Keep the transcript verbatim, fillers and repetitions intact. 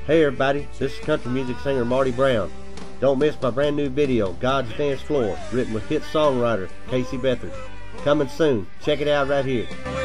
Hey everybody, this is country music singer Marty Brown. Don't miss my brand new video, God's Dance Floor, written with hit songwriter Casey Beathard. Coming soon. Check it out right here.